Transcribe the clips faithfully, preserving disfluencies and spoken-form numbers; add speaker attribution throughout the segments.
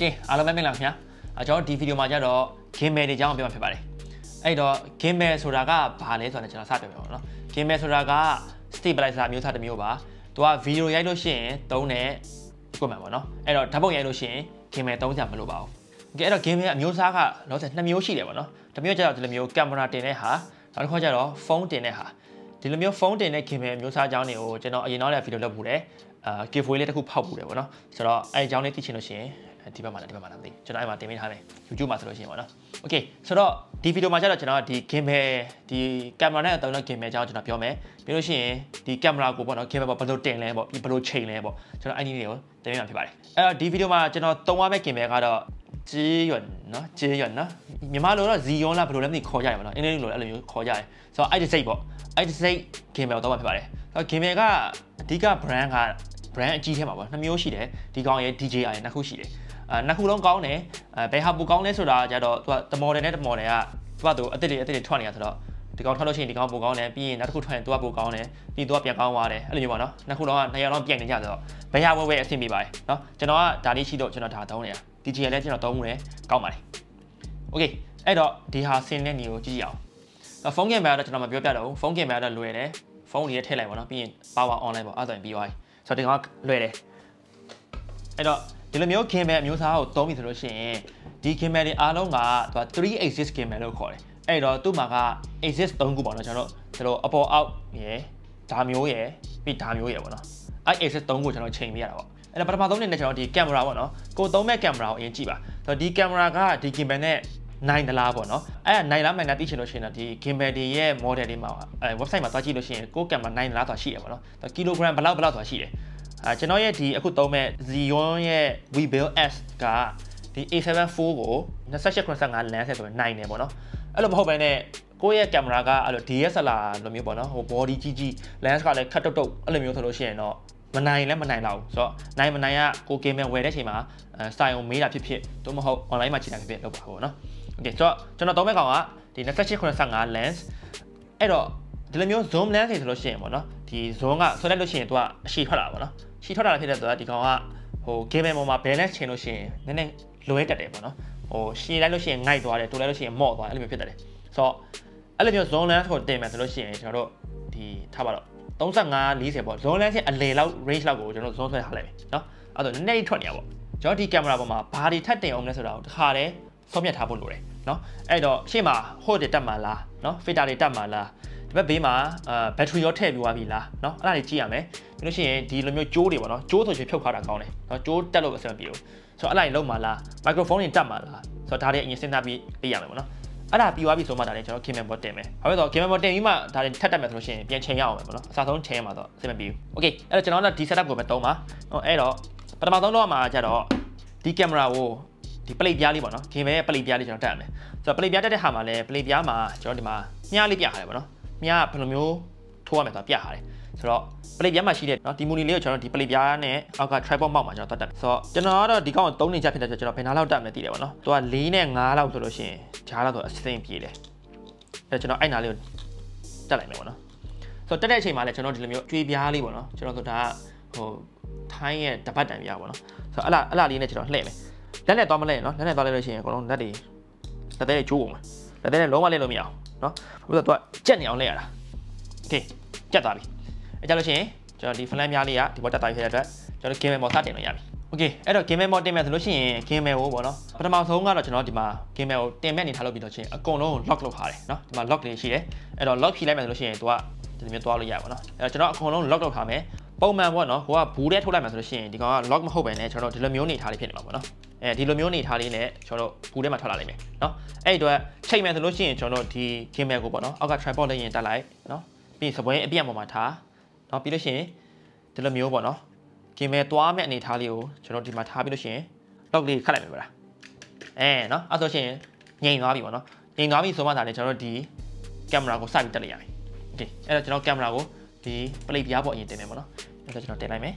Speaker 1: OK အားလုံးပဲမင်္ဂလာခင်ဗျာကျွန်တော်ဒီဗီဒီယိုမှာကျတော့ Gimbal တွေအကြောင်းပြောမှာဖြစ်ပါတယ်အဲ့တော့ Gimbal ဆိုတာကဘာလဲဆိုတာကျွန်တော်စပြောပြပါမယ်နော် Gimbal ဆိုတာက stabilizer မျိုးစားတစ်မျိုးပါသူကဗီဒီယိုရိုက်လို့ရှိရင်သုံးတဲ့ equipment ပေါ့နော်အဲ့တော့ဓာတ်ပုံရိုက်လို့ရှိရင် Gimbal သုံးစရာမလိုပါဘူး OK အဲ့တော့ Gimbal အမျိုးအစားကလောဆယ်နှစ်မျိုးရှိတယ်ပေါ့နော်တစ်မျိုးကျတော့ဒီလိုမျိုး camera တင်တဲ့ဟာနောက်တစ်ခါကျတော့ဖုန်းတင်တဲ့ဟာဒီလိုမျိုးဖုန်းတင်တဲ့ Gimbal မျိုးစားအကြောင်းတွေကိုကျွန်တော်အရင်နောက်လည်းဗီဒီယိုလုပ်ပူတယ်အာ giveaway လေးတစ်ခုဖောက်ပူတယ်ပေါ့နော်ဆိုတော့အဲ့အကြောင်းလေးသိချင်လို့ရှိရင်ဒီဘက်မှာဒီဘက်မှာလားမသိကျွန်တော်အဲ့မှာတင်ပေးထားတယ် YouTube မှာဆိုလို့ရှိရင်ပေါ့နော် Okay ဆိုတော့ဒီဗီဒီယိုမှာကျတော့ကျွန်တော်ဒီ Gimbal ဒီ camera နဲ့အသုံးတဲ့ Gimbal အကြောင်းကျွန်တော်ပြောမယ်ပြီးလို့ရှိရင်ဒီ camera ကိုပေါ့နော် Gimbal ဘယ်လိုတင်လဲပေါ့ဘယ်လိုချိန်လဲပေါ့ကျွန်တော်အဲ့ဒီလေးကိုတင်ပေးမှာဖြစ်ပါတယ်အဲ့တော့ဒီဗီဒီယိုမှာကျွန်တော်သုံးရမယ့် Gimbal ကတော့จีหยวนเนาะจีหยวนเนาะမြန်မာလိုတော့ Z ယွန်လားဘယ်လိုလဲမသိခေါ်ကြရပါတော့အင်္ဂလိပ်လိုလည်းအဲ့လိုမျိုးခေါ်ကြတယ်ဆိုတော့အဲ့ဒီစိတ်ပေါ့အဲ့ဒီစိတ် Gimbal တော့ဖြစ်ပါတယ်ဆိုတော့ Gimbal ကအဓိက brand က brand အကြီးထဲမှာပေါ့နှစ်မျိုးရှိတယ်ဒီကောင်ရဲ့ D J I နှစ်ခုရှိတယ်အဲနှစ်ခုလုံးကောင်းတယ်အဲဘယ်ဟာပူကောင်းလဲဆိုတာကြတော့သူကတမော်တယ်နဲ့တမော်တယ်ကသူကသူအစ်စ်တွေအစ်စ်တွေထွက်နေတာဆိုတော့ဒီကောင်ထွက်လို့ရှိရင်ဒီကောင်ပူကောင်းတယ်ပြီးရင်နောက်တစ်ခုထွက်ရင်သူကပူကောင်းတယ်ပြီးသူကပြန်ကောင်းသွားတယ်အဲ့လိုမျိုးပေါ့နော်နှစ်ခုလုံးကနှစ်ယောက်လုံးပြိုင်နေကြဆိုတော့ဘယ်ဟာဝဲဝဲအဆင်ပြေပါတယ်နော်ကျွန်တော်ကဒါလေးရှိတော့ကျွန်တော်ဒါသုံးနေတာ D J I လည်းကျွန်တော်သုံးမှုတယ်ကောင်းပါတယ် Okay အဲ့တော့ဒီဟာဆင်းတဲ့နေကိုကြည့်ရအောင်ဖုန်း Gimbal ကတော့ကျွန်တော်မပြောပြတော့ဘူးဖုန်း Gimbal ကတော့လွယ်တယ်ဖုန်းလေးထည့်လိုက်ပါတော့ပြီးရင် power online ပေါ့အဲ့ဒါဆိုရင်ပြီးသွားပြီဆိုတော့ဒီကောင်ကလွယ်တယ်အဲ့တော့ဒီလိုမျိုး Gimbal အမျိုးအစားကိုသုံးပြီဆိုလို့ရှိရင်ဒီ Gimbal တွေအားလုံးကသူကthree axis Gimbal လို့ခေါ်တယ်အဲ့တော့သူ့မှာက axis သုံးခုပေါ့နော်ကျွန်တော်တို့အပေါ်အောက်ရယ်ဒါမျိုးရယ်ပြီးဒါမျိုးရယ်ပေါ့နော်အဲ့ axis သုံးခုကျွန်တော်ချိန်ပြရတာပေါ့အဲ့တော့ပထမဆုံးအနေနဲ့ကျွန်တော်ဒီ camera ပေါ့နော်ကိုသုံးမဲ့ camera ကိုအရင်ကြည့်ပါဆိုတော့ဒီ camera ကဒီ Gimbal နဲ့နိုင်တလားပေါ့နော်အဲ့နိုင်လားနိုင်လားသိချင်လို့ရှိရင်တော့ဒီ Gimbal တွေရဲ့ model တွေမှာအဲ website မှာသွားကြည့်လို့ရှိရင်ကို camera နိုင်လားဆိုတာရှိတယ်ပေါ့နော် kilogram ဘယ်လောက်ဘယ်လောက်ဆိုတာရှိတယ်အဲကျွန်တော်ရဲ့ဒီအခုသုံးမဲ့ Z ယွန်ရဲ့ Webuild S ကဒီ A seven four ကိုtwenty-eight seventy-five လမ်းဆက်ဆိုရင်နိုင်တယ်ပေါ့နော်အဲ့လိုမဟုတ်ဘဲနဲ့ကိုယ့်ရဲ့ camera ကအဲ့လို D S L R လိုမျိုးပေါ့နော်ဟို body ကြီးကြီး lens ကလည်းခတ်တုတ်တုတ်အဲ့လိုမျိုးဆိုလို့ရှိရင်တော့မနိုင်လည်းမနိုင်တော့ဘူးဆိုတော့နိုင်မနိုင်ကကို Gimbal ဝယ်တဲ့အချိန်မှာအဲ style ကိုမေးတာဖြစ်ဖြစ်တို့မဟုတ် online မှာချိန်တာဖြစ်ဖြစ်လုပ်ပါပေါ့နော် Okay ဆိုတော့ကျွန်တော်သုံးမဲ့ကောင်ကဒီtwenty-eight seventy-five lens အဲ့တော့ဒီလိုမျိုး zoom lens တွေဆိုလို့ရှိရင်ပေါ့နော်ဒီ zoom ကဆွဲလိုက်လို့ရှိရင်သူကအရှိထွက်လာပါတော့ရှည်ထွက်လာဖြစ်တဲ့အတွက်ဒီကောင်ကဟို Gimbal ပေါ်မှာ balance ချိန်လို့ရှိရင်နည်းနည်းလွဲတက်တယ်ပေါ့နော်ဟိုရှည်လိုက်လို့ရှိရင်ငိုက်သွားတယ်တိုးလိုက်လို့ရှိရင်မော့သွားတယ်အဲ့လိုမျိုးဖြစ်တတ်တယ်ဆိုတော့အဲ့လိုမျိုး zoom lens ကိုတင်မယ်ဆိုလို့ရှိရင်ကျွန်တော်တို့ဒီထားပါတော့thirty-five fortyပေါ့ zoom lens ရဲ့အလယ်လောက် range လောက်ကိုကျွန်တော် zoom ဆွဲထားလိုက်မယ်နော်အဲ့တော့နည်းနည်းထွက်နေတာပေါ့ကျွန်တော်ဒီ camera ပေါ်မှာဘာတွေထပ်တင်အောင်လဲဆိုတာကိုတစ်ခါတည်းဆုံးဖြတ်ထားဖို့လိုတယ်နော်အဲ့တော့ရှေ့မှာ hot တွေတက်မှာလားနော် filter တွေတက်မှာလားဒီဘက်ဘေးမှာအာ battery ရောထည့်ပြီးသွားပြီလားเนาะအဲ့ဒါတွေကြည့်ရမယ်ပြီးလို့ရှိရင်ဒီလိုမျိုးကြိုးတွေပေါ့နော်ကြိုးဆိုရင်ဖြုတ်ခါတာကောင်းတယ်เนาะကြိုးတက်လို့အဆင်ပြေလို့ဆိုတော့အဲ့ဒါတွေလုံးမှာလား microphone တွေတက်မှာလားဆိုတော့ဒါတွေအရင်စဉ်းစားပြီးပေးရမယ်ပေါ့နော်အဲ့ဒါပြီးသွားပြီဆိုမှဒါလည်းကျွန်တော် Gimbal ပေါ်တင်မယ်ဘာလို့လဲဆိုတော့ Gimbal ပေါ်တင်ပြီးမှဒါတွေထပ်တက်မယ်ဆိုလို့ရှိရင်ပြန်ချိန်ရအောင်ပဲပေါ့နော်အစားဆုံးချိန်ရမှာတော့အဆင်မပြေဘူး Okay အဲ့တော့ကျွန်တော်ကဒီ setup ကိုပဲသုံးပါဟိုအဲ့တော့ပထမဆုံးတော့မှာကျတော့ဒီ camera ကိုဒီပလိတ်ပြားလေးပေါ့နော် Gimbal ရဲ့ပလိတ်ပြားလေးကျွန်တော်တက်ရမယ်ဆိုတော့ပလိတ်ပြားတက်တဲ့ဟာမှာလည်းပလိတ်ပြားမှာကျွန်တော်ဒီမှာမြားလေးပြထားတယ်ပေါ့နော်မြားဘယ်လိုမျိုးထိုးရမယ်ဆိုတာပြထားတယ်ဆိုတော့ပလိတ်ပြားမှာရှိတဲ့เนาะဒီမူနီလေးကိုကျွန်တော်ဒီပလိတ်ပြားနဲ့အောက်က tripod mount မှာကျွန်တော်တက်တယ်ဆိုတော့ကျွန်တော်ကတော့ဒီကောင်ကိုသုံးနေကြဖြစ်တဲ့ကျွန်တော်ဘယ်နှလောက်တက်မယ်သိတယ်ပေါ့နော်သူကfourနဲ့fiveလောက်ဆိုလို့ရှိရင်ဂျားလောက်ဆိုအဆင်ပြေတယ်အဲ့ကျွန်တော်အဲ့နာလေးကိုတက်လိုက်မယ်ပေါ့နော်ဆိုတော့တက်တဲ့အချိန်မှာလည်းကျွန်တော်ဒီလိုမျိုးကြွေးပြားလေးပေါ့နော်ကျွန်တော်တို့ဒါကဟိုထိုင်းရဲ့တပတ်တန်ပြားပေါ့နော်ဆိုတော့အဲ့လားအဲ့လားလေးနဲ့ကျွန်တော်လှည့်မယ်လက်နဲ့သွားမလဲနော်လက်နဲ့သွားလဲလို့ရှိရင်အကုန်လုံးလက်တွေလက်သေးတွေကျိုးကုန်မယ်လက်သေးနဲ့လုံးဝလဲလို့မရအောင်နော်ဘာလို့လဲသူကကြက်နေအောင်လဲရတာโอเคကြက်သွားပြီအဲကြလို့ရှိရင်ကျွန်တော်ဒီ flash များလေးကဒီပေါ်တက်သွားပြီဖြစ်တဲ့အတွက်ကျွန်တော် Gimbal ပေါ်စတင်လို့ရပြီโอเคအဲ့တော့ Gimbal ပေါ်တင်မယ်ဆိုလို့ရှိရင် Gimbal ကိုပေါ့နော်ပထမဆုံးကတော့ကျွန်တော်ဒီမှာ Gimbal ကိုတင်မဲ့နေထားလို့ပြီးတော့ချင်းအကုန်လုံး lock လုပ်ထားတယ်နော်ဒီမှာ lock လေးရှိတယ်အဲ့တော့ lock ဖြီးလိုက်မယ်ဆိုလို့ရှိရင်သူကဒီလိုမျိုးသွားလို့ရပါတော့နော်အဲ့တော့ကျွန်တော်အကုန်လုံး lock လုပ်ထားမယ်ပုံမှန်ပေါ့နော်ကိုကဘူးထဲထုတ်လိုက်မယ်ဆိုလို့ရှိရင်ဒီကောင်က lock မဟုတ်ပဲねကျွန်တော်ဒီလိုမျိုးနေထားလေးဖြစ်နေမှာပေါ့နော်အဲဒီလိုမျိုးနေထားလေးနဲ့ကျွန်တော်တို့ဘူးထဲမှာထွက်လာလိမ့်မယ်เนาะအဲ့အတွက်ချိန်မယ်ဆိုလို့ရှိရင်ကျွန်တော်တို့ဒီ Gimbal ကိုပေါ့နော်အောက်က tripod လေးရင်တက်လိုက်เนาะပြီးစပွဲအပြတ်ပေါ်မှာထားเนาะပြီးလို့ရှိရင်ဒီလိုမျိုးပေါ့နော် Gimbal သွားမဲ့အနေထားလေးကိုကျွန်တော်ဒီမှာထားပြီးလို့ရှိရင် lock လေးခတ်လိုက်မယ်ဗျာအဲเนาะအဲ့ဆိုရှင်ငြိမ်သွားပြီပေါ့နော်ငြိမ်သွားပြီဆိုမှဒါလည်းကျွန်တော်တို့ဒီ camera ကိုစပြီးတက်လိုက်ရမယ်โอเคအဲ့တော့ကျွန်တော် camera ကိုဒီပလိတ်ပြားပေါ်အရင်တင်မယ်ပေါ့နော်အဲ့တော့ကျွန်တော်တင်လိုက်မယ်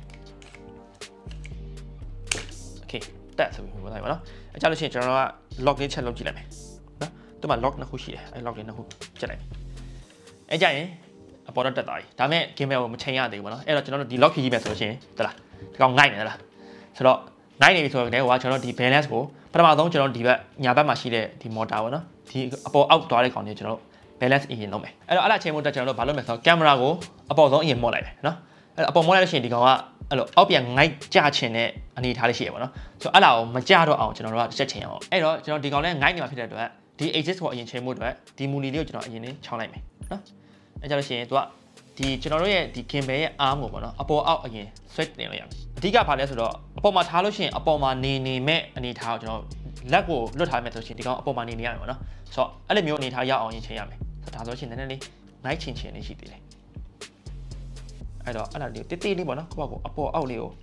Speaker 1: โอเคတက်ဆိုပြီးပြောလိုက်ပါတော့အကြလို့ရှိရင်ကျွန်တော်က lock လေးချက်လုပ်ကြည့်လိုက်မယ်နော်သူမှာ lock နှစ်ခုရှိတယ်အဲ lock လေးနှစ်ခုချက်လိုက်မယ်အဲကြရင်အပေါ်တော့တက်သွားပြီဒါပေမဲ့ Gimbal ကိုမချိန်ရသေးဘူးပေါ့နော်အဲ့တော့ကျွန်တော်တို့ဒီ lock ဖြီးကြည့်မယ်ဆိုလို့ရှိရင်တလားဒီကောင်ငိုက်နေသလားဆိုတော့နိုင်နေပြီဆိုတော့တဲ့ဟိုကကျွန်တော်ဒီ balance ကိုပထမဆုံးကျွန်တော်ဒီဘက်ညာဘက်မှာရှိတဲ့ဒီ motor ပေါ့နော်ဒီအပေါ်အောက်သွားတဲ့ကောင်တွေကျွန်တော် balance အရင်လုပ်မယ်အဲ့တော့အဲ့ဒါချိန်ဖို့တက်ကျွန်တော်တို့ဘာလုပ်မလဲဆိုတော့ camera ကိုအပေါ်ဆုံးအရင်မော့လိုက်မယ်နော်အဲ့အပေါ်မော့လိုက်လို့ရှိရင်ဒီကောင်ကအဲ့လိုအောက်ပြန်ငိုက်ကြချင်တဲ့အနေထားလေးရှိရပါတော့ဆိုတော့အဲ့ဒါကိုမကြတော့အောင်ကျွန်တော်တို့ကချက်ချင်အောင်အဲ့တော့ကျွန်တော်ဒီကောင်လေးငိုက်နေမှာဖြစ်တဲ့အတွက်ဒီ axis ကိုအရင်ချိန်ဖို့အတွက်ဒီ muli လေးကိုကျွန်တော်အရင်လေးချောင်းလိုက်မယ်နော်အဲ့ကြလို့ရှိရင်သူကဒီကျွန်တော်တို့ရဲ့ဒီ gimbal ရဲ့ arm ကိုပေါ့နော်အပေါ်အောက်အရင် switch တင်လို့ရမယ်အဓိကဘာလဲဆိုတော့အပေါ်မှာထားလို့ရှိရင်အပေါ်မှာနေနေမဲ့အနေထားကိုကျွန်တော်လက်ကိုလွတ်ထားမယ်ဆိုရှင်ဒီကောင်အပေါ်မှာနေနေရမယ်ပေါ့နော်ဆိုတော့အဲ့လိုမျိုးအနေထားရအောင်ရင်ချိန်ရမယ်ဆိုတော့ဒါဆိုရှင်နည်းနည်းလေး night ချင်းချင်းလေးရှိသေးတယ်အဲ့တော့အဲ့ဒါလေးတိတိလေးပေါ့နော်ကိုယ့်ဘာကိုအပေါ်အောက်လေးကို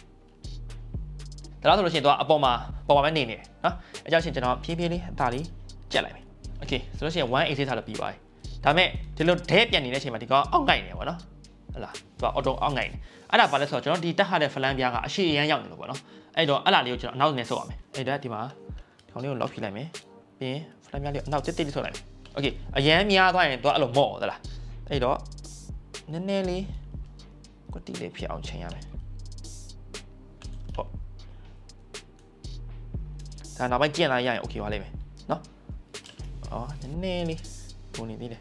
Speaker 1: ဒါဆိုလို့ရှိရင်တော့အပေါ်မှာပေါ်မှာပဲနေနေတယ်နော်အဲကြောင့်ရှင်ကျွန်တော်ဖြည်းဖြည်းလေးအသားလေးကြက်လိုက်မယ်โอเคဆိုလို့ရှိရင် one axis ထားလို့ပြီးပါတယ်ဒါမဲ့ဒီလိုဒဲပြန်နေတဲ့အချိန်မှာဒီကောင်အောက်ငိုက်နေပေါ့နော်ဟုတ်လားသူက auto အောက်ငိုက်နေအဲ့ဒါဘာလဲဆိုတော့ကျွန်တော်ဒီတက်ခတဲ့ flan ပြားကအရှိအရန်ရောက်နေလို့ပေါ့နော်အဲ့တော့အဲ့ဒါလေးကိုကျွန်တော်အနောက်နဲ့ဆုပ်ရမယ်အဲ့ဒါဒီမှာဒီကောင်လေးကို lock ဖြိလိုက်မယ်ပြီးရင် flan ပြားလေးအနောက်တက်တက်လေးဆုပ်လိုက်မယ်โอเคအရန်များသွားရင်သူကအဲ့လိုမော့သလားအဲ့တော့နည်းနည်းလေးကွတီလေးဖြစ်အောင်ချိန်ရမယ်ဟုတ်ဒါနောက်ပိုင်းကျင့်လာရရင် okay ပါလိမ့်မယ်နော်အော်နည်းနည်းလေးပုံနေသေးတယ်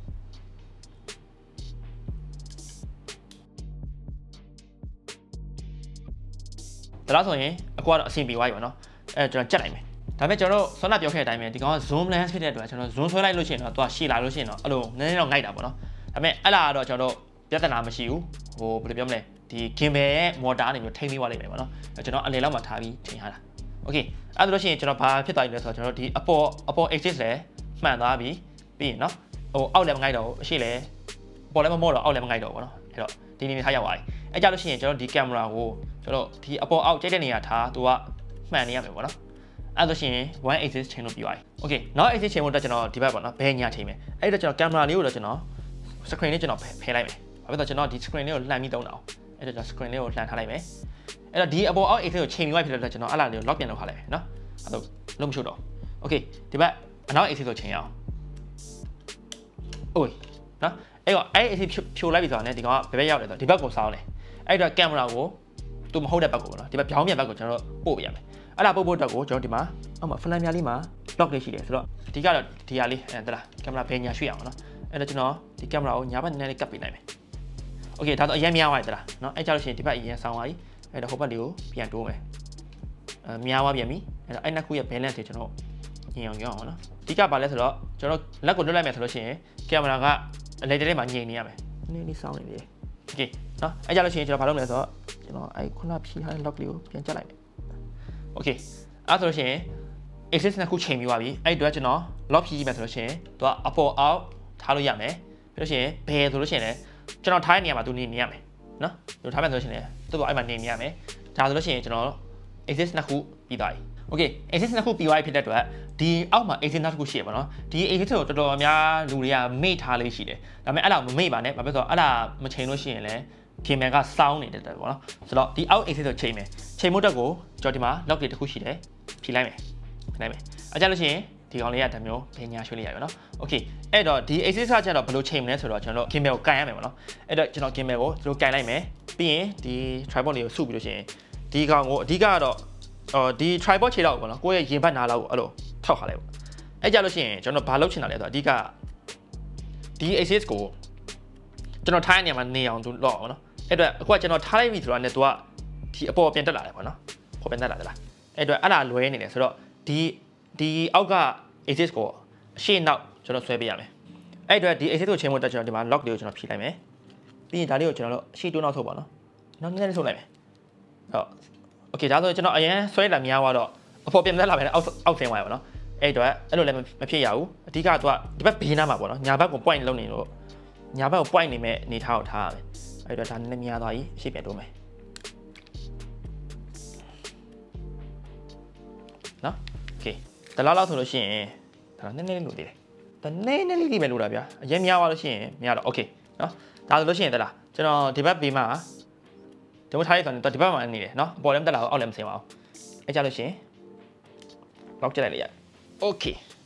Speaker 1: ဒါလားဆိုရင်အကွာတော့အဆင်ပြေသွားပြီပေါ့နော်အဲကျွန်တော်ကြက်လိုက်မယ်ဒါပေမဲ့ကျွန်တော်တို့ဆွမ်းနာပြောခဲ့တဲ့အတိုင်းပဲဒီကောင်က zoom lens ဖြစ်တဲ့အတွက်ကျွန်တော် zoom ဆွဲလိုက်လို့ရှိရင်တော့သူကရှည်လာလို့ရှိရင်တော့အဲ့လိုနည်းနည်းတော့ငိုက်တာပေါ့နော်ဒါပေမဲ့အဲ့လာတော့ကျွန်တော်တို့ပြဿနာမရှိဘူးဟိုဘယ်လိုပြောမလဲဒီ gimbal ရဲ့ motor အနေမျိုးထိမ့်ပြီးသွားလိမ့်မယ်ပေါ့နော်ကျွန်တော်အလယ်လောက်မှာထားပြီးချိန်ရတာโอเคအဲ့ဒါလို့ရှိရင်ကျွန်တော်ဘာဖြစ်သွားပြီလဲဆိုတော့ကျွန်တော်ဒီအပေါ်အပေါ် axis လည်းမှန်သွားပြီပြီးရင်နော်ဟိုအောက်လည်းမငိုက်တော့ဘူးအရှိလည်းအပေါ်လည်းမမော့တော့အောက်လည်းမငိုက်တော့ဘူးပေါ့နော်အဲ့တော့ဒီနေနေထားရောက်သွားပြီအဲ့ကြလို့ရှိရင်ကျွန်တော်ဒီ camera ကိုကျွန်တော်ဒီအပေါ်အောက်ကြိုက်တဲ့နေရာထားသူကမှန်နေရမယ်ပေါ့နော်အဲ့လို့ရှိရင် one axis ချိန်လို့ပြီးသွားပြီโอเคနောက် axis ချိန်ဖို့အတွက်ကျွန်တော်ဒီဘက်ပေါ့နော်ဘယ်ညာချိန်မယ်အဲ့တော့ကျွန်တော် camera လေးကိုတော့ကျွန်တော် screen လေးကျွန်တော်ဖယ်လိုက်မယ်ဘာဖြစ်လို့ကျွန်တော်ဒီ screen လေးကိုလှန်ပြီးသုံးတာအောင်အဲ့တော့ကျွန်တော် screen လေးကိုလှန်ထားလိုက်မယ်အဲ့တော့ဒီအပေါ်အောက် axis ကိုချိန်ပြီးသွားဖြစ်လို့ကျွန်တော်အဲ့လာလေးကို lock ပြန်လုပ်ထားလိုက်မယ်နော်အဲ့တော့လုံးမရှုပ်တော့โอเคဒီဘက်အနောက် axis ကိုချိန်ရအောင်အိုးနော်အဲ့တော့အဲ့ axis ဖြိုလိုက်ပြီဆိုတာနဲ့ဒီကောင်ကဘယ်ဘက်ရောက်လဲဆိုတော့ဒီဘက်ကိုစောင်းတယ်အဲ့တော့ camera ကိုသူမဟုတ်တဲ့ဘက်ကိုပေါ့နော်ဒီဘက်ပြောင်းပြန်ဘက်ကိုကျွန်တော်ပို့ပြရမယ်အဲ့ဒါပို့ဖို့အတွက်ကိုကျွန်တော်ဒီမှာအောက်မှာ flan များလေးမှာ lock လေးရှိတယ်ဆိုတော့အဓိကတော့ဒီဟာလေးအဲတလားကင်မရာဘယ်ညာရွှေ့အောင်နော်အဲ့တော့ကျွန်တော်ဒီကင်မရာကိုညာဘက်နည်းနည်းလေးကပ်ပေးလိုက်မယ်โอเคဒါတော့အရင်များသွားပြီတလားနော်အဲ့ကြောင့်လို့ရှိရင်ဒီဘက်အရင်ဆောင်းသွားပြီအဲ့တော့ဟိုဘက်လေးကိုပြန်တိုးမယ်အဲများသွားပြန်ပြီအဲ့တော့အဲ့နှစ်ခုရဲ့ balance တွေကျွန်တော်ညင်အောင်ညင်အောင်နော်အဓိကဘာလဲဆိုတော့ကျွန်တော်လက်ကိုလွတ်လိုက်မယ်ဆိုလို့ရှိရင်ကင်မရာကအလေတဲမှာညင်နေရမယ်နည်းနည်းဆောင်းနေတယ်โอเคနော်အဲ့ကြောင့်လို့ရှိရင်ကျွန်တော်ဘာလုပ်မလဲဆိုတော့ကျွန်တော်အဲ့ခုနဖြီးထားတဲ့ lock လေးကိုပြန်ကျလိုက်မယ်โอเคအဲ့ဆိုလို့ရှိရင် axis နှစ်ခုချိန်ပြီးသွားပြီအဲ့အတွက်ကျွန်တော် lock ဖြီးကြည့်မယ်ဆိုလို့ရှိရင်သူကအပေါ်အောက်ထားလို့ရမယ်ပြီးလို့ရှိရင်ဘယ်ဆိုလို့ရှိရင်လည်းကျွန်တော်ထားတဲ့နေရာမှာသူနေနေရမယ်နော်သူထားမယ်ဆိုလို့ရှိရင်လည်းသူ့ဘောအဲ့မှာနေနေရမယ်ဒါဆိုလို့ရှိရင်ကျွန်တော် axis နှစ်ခုပြီးသွားပြီโอเค axis နှစ်ခုပြီးသွားပြီဖြစ်တဲ့အတွက်ဒီအောက်မှာ axis နှစ်ခုရှိရပါတော့ဒီ axis ကိုတော်တော်များလူတွေကမေ့ထားလေးရှိတယ်ဒါပေမဲ့အဲ့ဒါမမေ့ပါနဲ့ဘာဖြစ်လို့ဆိုတော့အဲ့ဒါမချိန်လို့ရှိရင်လည်းgimbal ကစောင်းနေတယ်ပေါ့နော်ဆိုတော့ဒီအောက် axis ကိုချိန်မယ်ချိန်ဖို့တက်ကိုကျွန်တော်ဒီမှာ lock တွေတစ်ခုရှိတယ်ဖြီးလိုက်မယ်ဖြီးလိုက်မယ်အကြလို့ရှိရင်ဒီကောင်လေးကတမျိုးဘယ်ညာရွှေ့လိုက်ရပြီနော်โอเคအဲ့တော့ဒီ axis ကကျတော့ဘယ်လိုချိန်မလဲဆိုတော့ကျွန်တော် gimbal ကိုကန်ရမယ်ပေါ့နော်အဲ့တော့ကျွန်တော် gimbal ကိုဒီလိုကန်လိုက်မယ်ပြီးရင်ဒီ tripod လေးကိုစုပြီးလို့ရှိရင်ဒီကောင်ကိုအဓိကတော့အော်ဒီ tripod ခြေတော့ပေါ့နော်ကိုယ့်ရဲ့ရင်ဘတ်နားလောက်ကိုအဲ့လိုထောက်ခါလိုက်ပေါ့အဲ့ကြလို့ရှိရင်ကျွန်တော်ဘာလုပ်ချင်တာလဲဆိုတော့အဓိကဒီ axis ကိုကျွန်တော်ထားတဲ့နေရာမှာနေအောင်သူလော့ပေါ့နော်အဲ့တော့အခုကကျွန်တော်ထားလိုက်ပြီဆိုတော့ねသူကဒီအပေါ်ပြန်တက်လာတယ်ပေါ့နော်ပေါ်ပြန်တက်လာတယ်လားအဲ့တော့အဲ့ဒါလွဲနေတယ်ဆိုတော့ဒီဒီအောက်က axis ကိုအရှေ့နောက်ကျွန်တော်ဆွဲပေးရမယ်အဲ့အတွက်ဒီ axis ကိုချိန်ဖို့တက်ကျွန်တော်ဒီမှာ lock လေးကိုကျွန်တော်ဖြီးလိုက်မယ်ပြီးရင်ဒါလေးကိုကျွန်တော်တို့အရှေ့တွန်းနောက်ဆုပ်ပါနော်နောက်နည်းနည်းလေးဆုပ်လိုက်မယ်ဟုတ် okay ဒါဆိုကျွန်တော်အရင်ဆွဲလာများသွားတော့အပေါ်ပြန်တက်လာပဲအောက်အောက်ဆင်းသွားရပါတော့အဲ့အတွက်အဲ့လိုလည်းမဖြစ်ရဘူးအဓိကကသူကဒီဘက်ဘေးနားမှာပေါ့နော်ညာဘက်ကို point လုံးနေလို့ညာဘက်ကို point နေမဲ့အနေထားကိုထားရမယ်အဲ့တော့ဒါနည်းနည်းများသွားပြီအရှိပြန်တိုးမယ်နော်โอเคဒါလောက်လောက်ဆိုလို့ရှိရင်ဒါနည်းနည်းလေးလိုသေးတယ်ဒါနည်းနည်းလေးလေးပဲလိုတာဗျာအရင်များသွားလို့ရှိရင်မရတော့โอเคနော်ဒါဆိုလို့ရှိရင်တလားကျွန်တော်ဒီဘက်ဘေးမှာဒီမှာထားရဆိုတော့ဒီဘက်မှာနေတယ်နော်အပေါ်လည်းမတက်လာဘူးအောက်လည်းမဆင်းပါဘူးအဲ့ကြလို့ရှိရင်လောက်ကျလိုက်လိုက်ရโอเค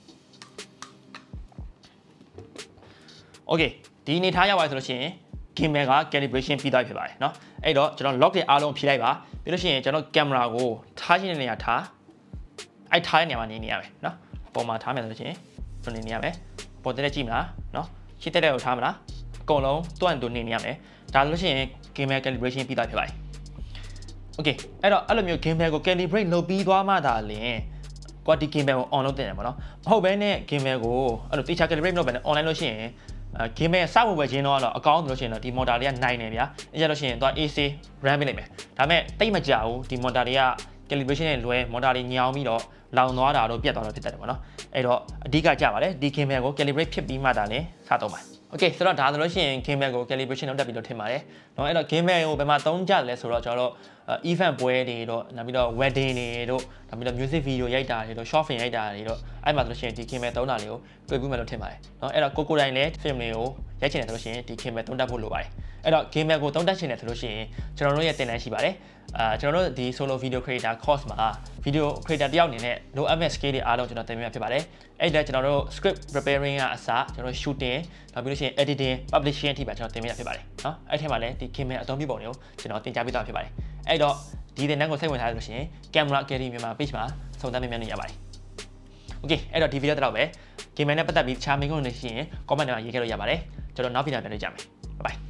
Speaker 1: โอเคဒီအနေထားရောက်ပါဆိုလို့ရှိရင်gimbal က calibration ပြီးသွားပြီဖြစ်ပါတယ်เนาะအဲ့တော့ကျွန်တော် lock တွေအားလုံးဖြည့်လိုက်ပါပြီးလို့ရှိရင်ကျွန်တော်ကင်မရာကိုထားခြင်းတဲ့နေရာထားအဲ့ထားတဲ့နေရာမှာနေနေရမယ်နော်ပုံမှာထားမယ်ဆိုလို့ရှိရင်ဘယ်နေနေရမယ်ပေါ်တက်ကြည့်မလားနော်ရှင်းတက်တဲ့ကိုထားမလားအကုန်လုံးတွန့်တူနေနေရမယ်ဒါဆိုလို့ရှိရင် gamer calibration ပြီးသားဖြစ်ပါတယ် okay အဲ့တော့အဲ့လိုမျိုး gamer ကို calibrate လုပ်ပြီးသွားမှဒါလင်ကွာဒီ gamer ကို on လုပ်တင်တယ်ပေါ့နော်မဟုတ်ဘဲနဲ့ gamer ကိုအဲ့လို teacher calibrate လုပ်ပဲနဲ့ online လို့ရှိရင်အဲ gamer စဖို့ပဲချင်းတော့အကောင်းလို့ရှိရင်တော့ဒီ motor တွေကနိုင်တယ်ဗျာအဲ့ကြလို့ရှိရင်တော့ A C run ပေးလိုက်မယ်ဒါပေမဲ့တိတ်မကြဘူးဒီ motor တွေက calibration နဲ့လွဲ motor တွေညောင်းပြီးတော့လောင်သွားတာတော့ပြတ်သွားတော့ဖြစ်တတ်တယ်ပေါ့နော်အဲ့တော့အဓိကကြပါတယ်ဒီ gamer ကို calibrate ဖြစ်ပြီးမှဒါလည်းစတော့ပါOkay ဆိုတော့ဒါဆိုလို့ရှိရင် gamer ကို calibration လုပ်တတ်ပြီးတော့ထင်ပါတယ်เนาะအဲ့တော့ gamer ကိုဘယ်မှာသုံးကြလဲဆိုတော့ကျွန်တော်တို့ event ပွဲတွေတော့နောက်ပြီးတော့ wedding တွေတို့နောက်ပြီးတော့ music video ရိုက်တာတွေတို့ short film ရိုက်တာတွေတို့အဲ့မှာဆိုလို့ရှိရင်ဒီ gamer သုံးတာလေးကိုတွေ့ပြီးမှလို့ထင်ပါတယ်เนาะအဲ့တော့ကိုကိုတိုင်းလည်း film တွေကိုရိုက်ချင်တယ်ဆိုလို့ရှိရင်ဒီ gamer သုံးတတ်ဖို့လိုပါတယ်အဲ့တော့ gamer ကိုသုံးတတ်ချင်တယ်ဆိုလို့ရှိရင်ကျွန်တော်တို့ရဲ့သင်တန်းရှိပါတယ်အာကျွန်တော်တို့ဒီ solo video creator course မှာ video creator တယောက်အနေနဲ့လိုအပ်မဲ့ skill တွေအားလုံးကျွန်တော်သင်ပြဖြစ်ပါတယ်အဲ့ဒါကျွန်တော်တို့ script preparing ကအစကျွန်တော်တို့ shooting နောက်ပြီးလို့ရှိရင် editing publishing အထိပါကျွန်တော်သင်ပြဖြစ်ပါတယ်เนาะအဲ့ထက်မှာလည်းဒီ gamer အသုံးပြုပုံတွေကိုကျွန်တော်သင်ကြားပေးသွားဖြစ်ပါတယ်အဲ့တော့ဒီသင်တန်းကိုစိတ်ဝင်စားလို့ရှိရင် camera academy မြန်မာ page မှာစုံစမ်းမြင်မြင်နေရပါတယ် okay အဲ့တော့ဒီ video တော့ပဲ gamer နဲ့ပတ်သက်ပြီးတခြားမိကုန်းတွေရှိရင် comment ထဲမှာရေးခဲ့လို့ရပါတယ်ကျွန်တော်နောက် video ပြန်တွေ့ကြမယ် bye bye